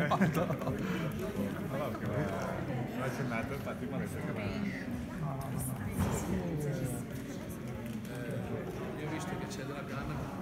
Allora, che l'ha accennato, infatti mi ha detto che Io ho visto che c'è della canna.